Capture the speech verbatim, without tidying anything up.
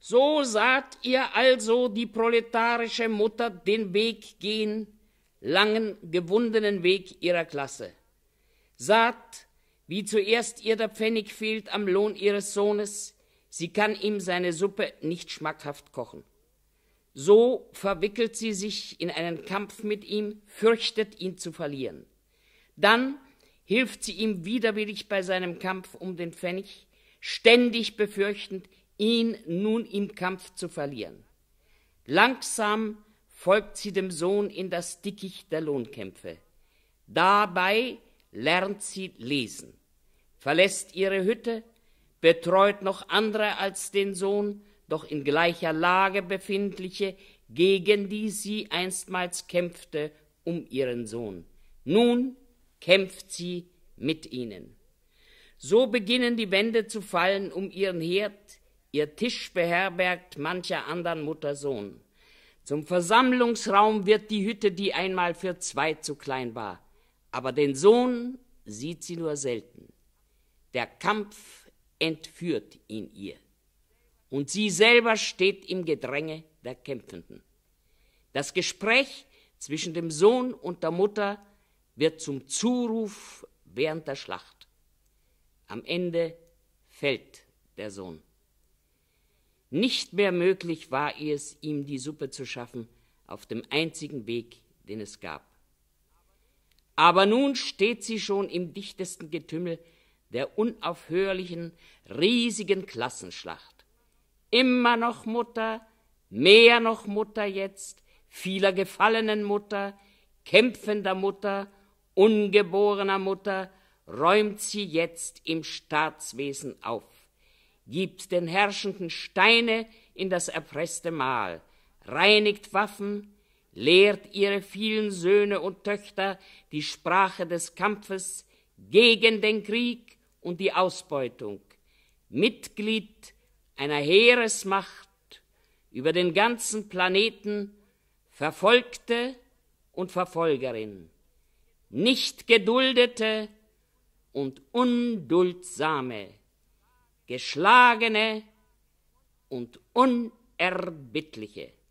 So saht ihr also die proletarische Mutter den Weg gehen, langen, gewundenen Weg ihrer Klasse. Saht, wie zuerst ihr der Pfennig fehlt am Lohn ihres Sohnes, sie kann ihm seine Suppe nicht schmackhaft kochen. So verwickelt sie sich in einen Kampf mit ihm, fürchtet ihn zu verlieren. Dann hilft sie ihm widerwillig bei seinem Kampf um den Pfennig, ständig befürchtend, ihn nun im Kampf zu verlieren. Langsam folgt sie dem Sohn in das Dickicht der Lohnkämpfe. Dabei lernt sie lesen, verlässt ihre Hütte, betreut noch andere als den Sohn, doch in gleicher Lage befindliche, gegen die sie einstmals kämpfte um ihren Sohn. Nun kämpft sie mit ihnen. So beginnen die Wände zu fallen um ihren Herd, ihr Tisch beherbergt mancher andern Mutter Sohn. Zum Versammlungsraum wird die Hütte, die einmal für zwei zu klein war, aber den Sohn sieht sie nur selten. Der Kampf entführt ihn ihr. Und sie selber steht im Gedränge der Kämpfenden. Das Gespräch zwischen dem Sohn und der Mutter wird zum Zuruf während der Schlacht. Am Ende fällt der Sohn. Nicht mehr möglich war es, ihm die Suppe zu schaffen, auf dem einzigen Weg, den es gab. Aber nun steht sie schon im dichtesten Getümmel der unaufhörlichen, riesigen Klassenschlacht. Immer noch Mutter, mehr noch Mutter jetzt, vieler gefallenen Mutter, kämpfender Mutter, ungeborener Mutter, räumt sie jetzt im Staatswesen auf, gibt den Herrschenden Steine in das erpresste Mahl, reinigt Waffen, lehrt ihre vielen Söhne und Töchter die Sprache des Kampfes gegen den Krieg und die Ausbeutung, Mitglied einer Heeresmacht über den ganzen Planeten, Verfolgte und Verfolgerin, nicht geduldete und unduldsame, geschlagene und unerbittliche.